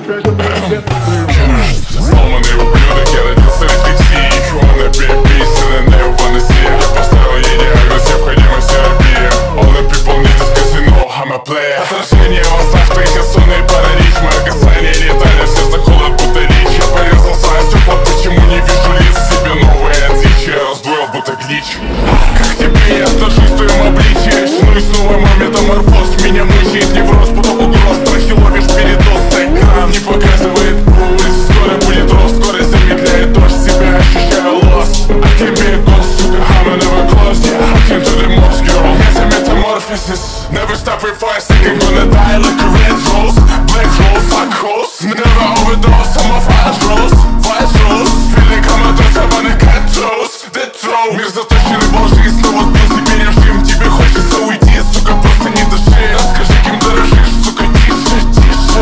Сломанный ублюдок, я родился в России. Он переписан, and they wanna see. Я поставил ей диагноз, необходимость терапии. All the people need this cause you know I'm a player. Отражение восставших и сонный паралич. Мое касание летали, сердце холод будто речь. Я порезал свое стекло, почему не вижу лиц? Себе новые отличия, я раздвоил будто глич. Как тебе я отношусь в твоем обличии? Ну и снова мой метаморфоз меня мучает невроз, поток угроз. Страхи ловишь передоз, экран не показывает пульс. Скоро будет рост, скорость замедляет дождь. Себя ощущаю lost. I can't be a ghost, сука, I'm never close. Yeah, I can't do the most, girl. It's a metamorphosis. Never stop for a second, gonna die like a red rose. Black rose, fuck hoes. Never overdose, I'm a flash rose. Flash rose, feeling comatose, I'm on a cat toes. Dead throw. Мир заточенный в лжи, снова сбил себе режим. Тебе хочется уйти, сука, просто не дыши. Расскажи, кем дорожишь, сука, тише, тише.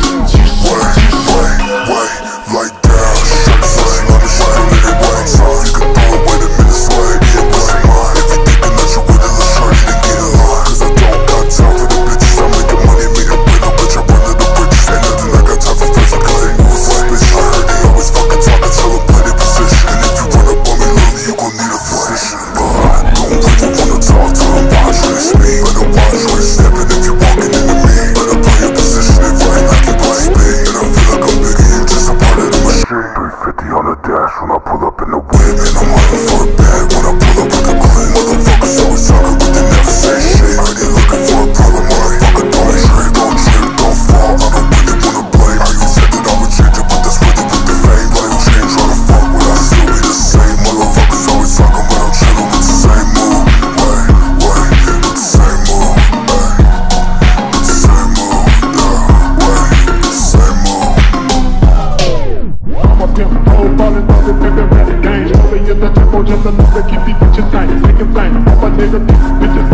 Like down, shut the let me show you little way. You can throw it, wait a minute, sway. Yeah, what's mine? If you thinking that you're with it, let's try it and get it on. Cause I don't got time for the bitches. I'm making money, make a break, bitch, I run to the bridges. Ain't nothing I got time for friends, I cause they move a flat, bitch. I heard they always fucking talking, tell them play their position. And if you run up on me, lily, you gon' need a physician. But I don't really wanna talk to them, watch race me. Better watch where you're stepping if you're walking into me. Better play your position and right like you play speed. And I feel like I'm bigger, you just a part of the machine. 350 on the dash when I pull up in the whip. And I'm hunting for a bag when I pull up with a clip. Motherfuckers always talking but they never say shit. I ain't looking for a problem, motherfucker, don't trip, don't fall. I don't really wanna blame. How you said that I would change it, but that's really with the fame. Why you change, try to fuck with, I still be the same. Motherfuckers always talking but I'm chillin' with the same move. With the same move, with the same move, with the same move. I'm a pimp, whole ballin', ballin', pimpin', rap the game. Only in the tempo, just enough to keep these bitches tight. Make 'em think, all my niggas, bitches